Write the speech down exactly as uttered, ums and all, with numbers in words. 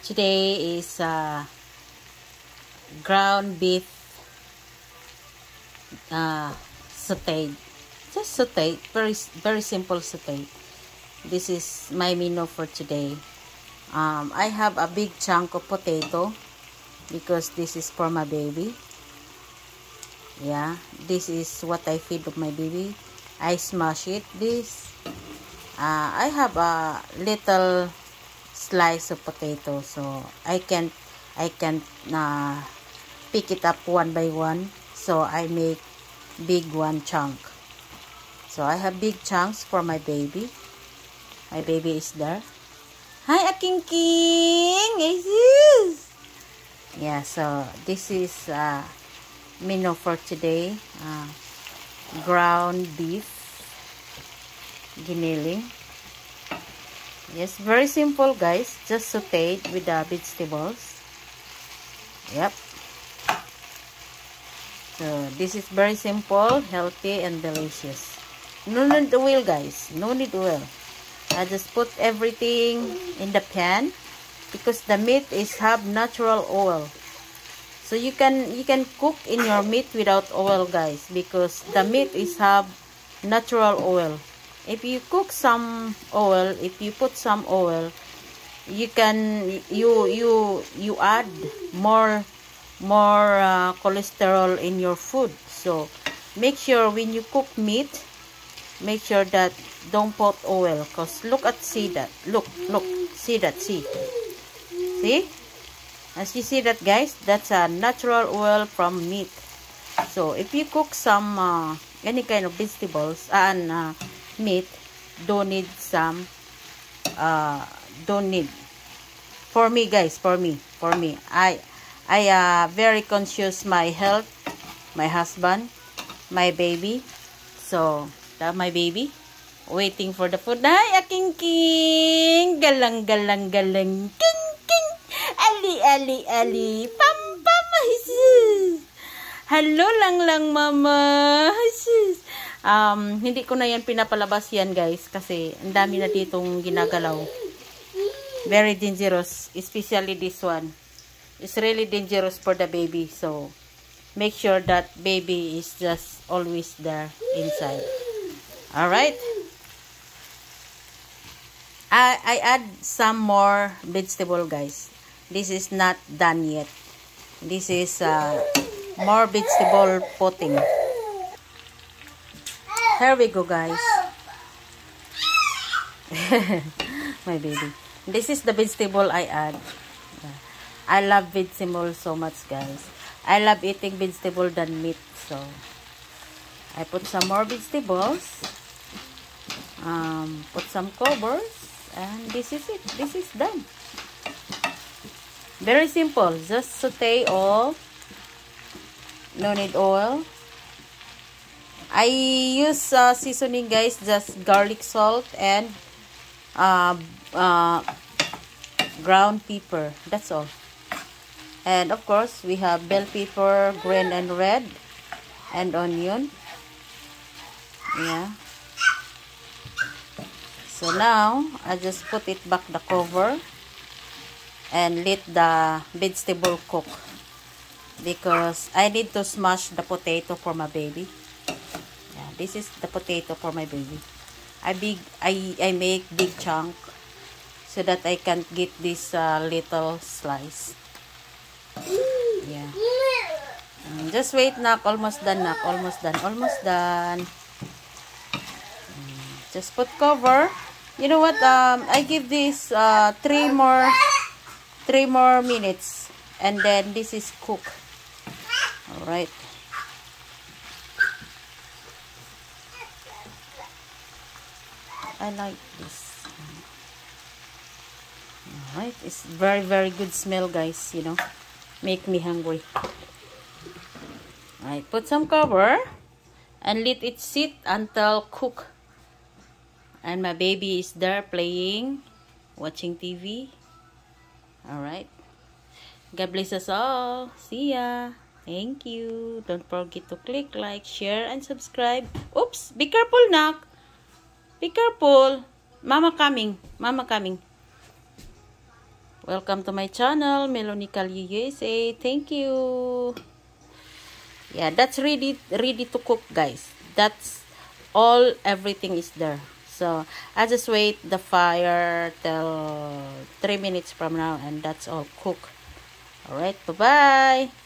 Today is uh, ground beef uh, sauteed. Just sauteed. Very, very simple sauteed. This is my menu for today. Um, I have a big chunk of potato because this is for my baby. Yeah, this is what I feed of my baby. I smash it. This. Uh, I have a little slice of potato, so I can I can uh, pick it up one by one. So I make big one chunk. So I have big chunks for my baby. My baby is there. Hi, Aking King. Jesus. Yeah. So this is uh, menu for today. Uh, ground beef giniling. Yes, very simple, guys. Just sauteed with the vegetables. Yep. So this is very simple, healthy, and delicious. No need oil, guys. No need oil. I just put everything in the pan because the meat is have natural oil. So you can you can cook in your meat without oil, guys, because the meat is have natural oil. If you cook some oil, if you put some oil, you can you you you add more more uh, cholesterol in your food. So make sure when you cook meat, make sure that don't put oil. Cause look at see that look look see that see see as you see that, guys, that's a natural oil from meat. So if you cook some uh, any kind of vegetables and uh, meat, don't need some uh don't need for me, guys, for me for me I I uh very conscious my health, my husband, my baby. So that my baby waiting for the food. Hi, Aking King. Galang galang galang king king ali ali ali pam pam. Hello lang lang mama. Um, hindi ko na yan pinapalabas yan, guys, kasi ang dami na ditong ginagalaw. Very dangerous, especially this one. It's really dangerous for the baby. So, make sure that baby is just always there inside. Alright? I, I add some more vegetable, guys. This is not done yet. This is uh, more vegetable potting. Here we go, guys. My baby. This is the vegetable I add. I love vegetable so much, guys. I love eating vegetable than meat. So, I put some more vegetables. Um, put some covers. And this is it. This is done. Very simple. Just saute all. No need oil. I use uh, seasoning, guys, just garlic salt and uh, uh, ground pepper. That's all. And of course, we have bell pepper, green and red, and onion. Yeah. So now, I just put it back the cover and let the vegetable cook because I need to smash the potato for my baby. This is the potato for my baby. I big I I make big chunk so that I can get this uh, little slice. Yeah. Um, just wait, nak. Almost done, nak. Almost done. Almost done. Um, just put cover. You know what? Um, I give this uh, three more three more minutes, and then this is cook. All right. I like this. Alright, it's very very good smell, guys, you know. Make me hungry. Alright, put some cover and let it sit until cook. And my baby is there playing, watching T V. Alright. God bless us all. See ya. Thank you. Don't forget to click like, share, and subscribe. Oops, be careful, nak. Be careful. Mama coming. Mama coming. Welcome to my channel, Melanie Calio U S A. Thank you. Yeah, that's ready ready to cook, guys. That's all, everything is there. So I just wait the fire till three minutes from now, and that's all cooked. All right, bye bye.